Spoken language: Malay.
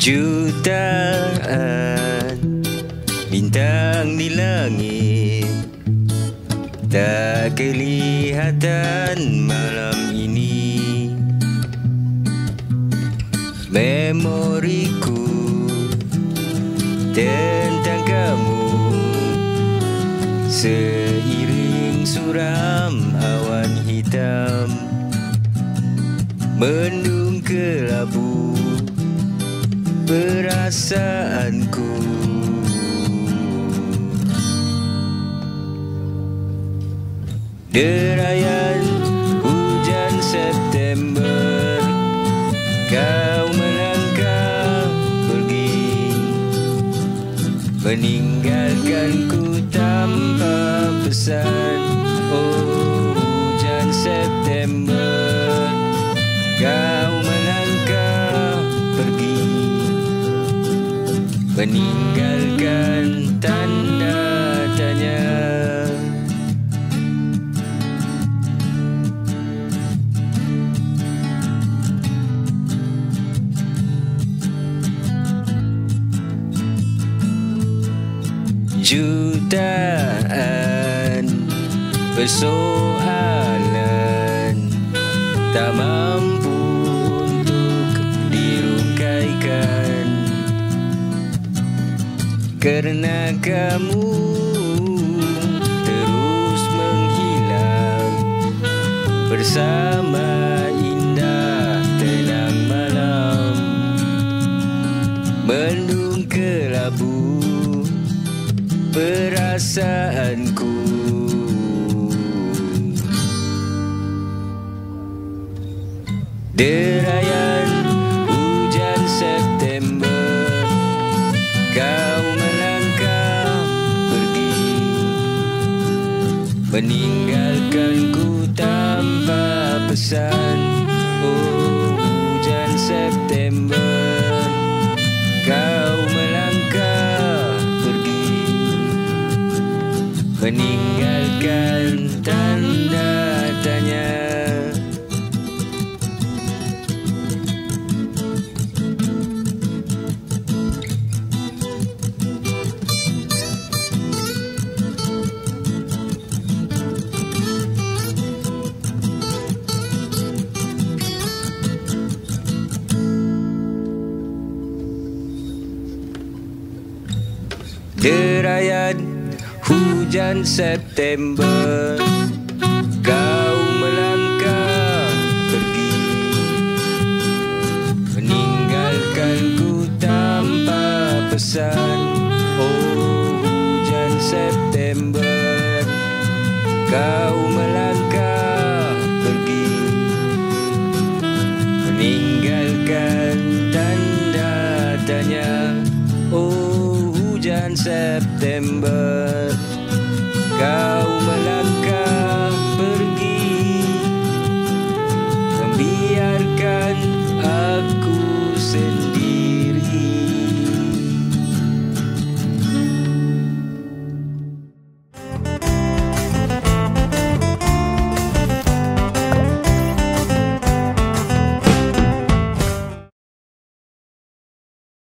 Jutaan bintang di langit tak kelihatan malam ini. Memoriku tentang kamu seiring suram awan hitam, mendung kelabu perasaanku. Derayan hujan September, kau melangkah pergi, meninggalkanku tanpa pesan. Oh hujan September, kau melangkah pergi, meninggalkan tanda tanya. Jutaan persoalan tak mampu untuk dirungkaikan, karena kamu terus menghilang bersama indah tenang malam, mendung kelabu perasaanku. Derayan hujan September, kau melangkah pergi, meninggalkanku tanpa pesan. Oh hujan September, kau melangkah pergi, meninggalkan tanda tanya. Derayan hujan September, kau melangkah pergi, meninggalkanku tanpa pesan. Oh hujan September, kau melangkah pergi, meninggalkan tanda tanya. Oh hujan September,